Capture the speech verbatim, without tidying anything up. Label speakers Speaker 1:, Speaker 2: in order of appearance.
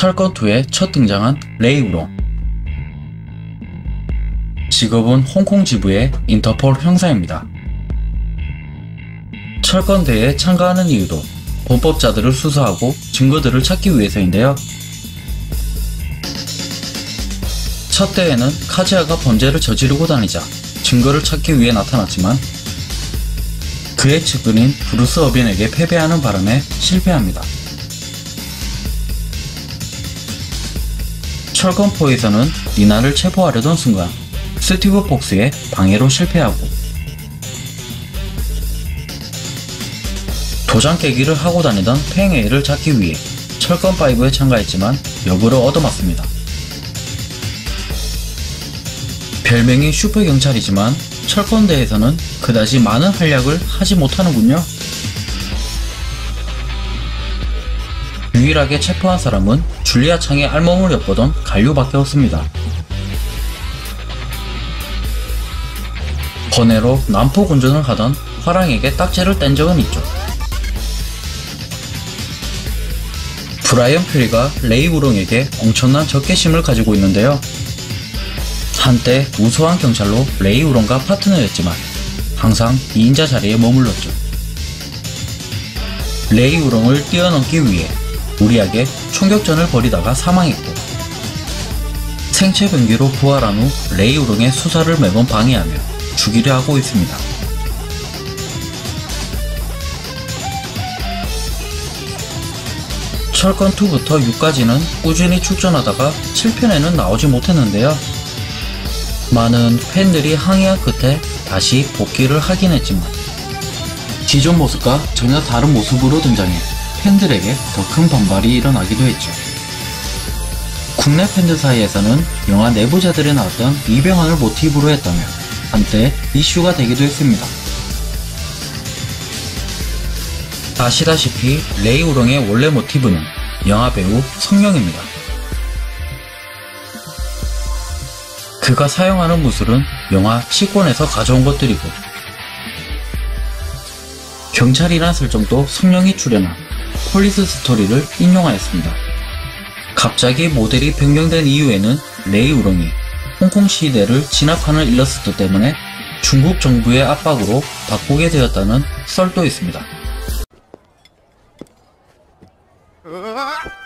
Speaker 1: 철권이에 첫 등장한 레이 우롱. 직업은 홍콩 지부의 인터폴 형사입니다. 철권대회에 참가하는 이유도 범법자들을 수사하고 증거들을 찾기 위해서인데요. 첫 대회는 카즈야가 범죄를 저지르고 다니자 증거를 찾기 위해 나타났지만 그의 측근인 브루스 어빈에게 패배하는 바람에 실패합니다. 철권사에서는 니나를 체포하려던 순간 스티브 폭스의 방해로 실패하고 도장 깨기를 하고 다니던 팽에이를 잡기 위해 철권오에 참가했지만 여부를 얻어맞습니다. 별명이 슈퍼경찰이지만 철권대에서는 그다지 많은 활약을 하지 못하는군요. 유일하게 체포한 사람은 줄리아 창의 알몸을 엿보던 갈류밖에 없습니다. 번외로 난폭 운전을 하던 화랑에게 딱지를 뗀 적은 있죠. 브라이언 퓨리가 레이 우롱에게 엄청난 적개심을 가지고 있는데요. 한때 우수한 경찰로 레이 우롱과 파트너였지만 항상 이인자 자리에 머물렀죠. 레이 우롱을 뛰어넘기 위해 무리하게 총격전을 벌이다가 사망했고 생체 변기로 부활한 후 레이 우롱의 수사를 매번 방해하며 죽이려 하고 있습니다. 철권이부터 육까지는 꾸준히 출전하다가 칠 편에는 나오지 못했는데요. 많은 팬들이 항의한 끝에 다시 복귀를 하긴 했지만 기존 모습과 전혀 다른 모습으로 등장해 팬들에게 더 큰 반발이 일어나기도 했죠. 국내 팬들 사이에서는 영화 내부자들에 나왔던 이병헌을 모티브로 했다며 한때 이슈가 되기도 했습니다. 아시다시피 레이 우롱의 원래 모티브는 영화배우 성룡입니다. 그가 사용하는 무술은 영화 치권에서 가져온 것들이고 경찰이란 설정도 성룡이 출연한 폴리스 스토리를 인용하였습니다. 갑자기 모델이 변경된 이유에는 레이 우롱이 홍콩 시대를 진압하는 일러스트 때문에 중국 정부의 압박으로 바꾸게 되었다는 썰도 있습니다.
Speaker 2: 으아!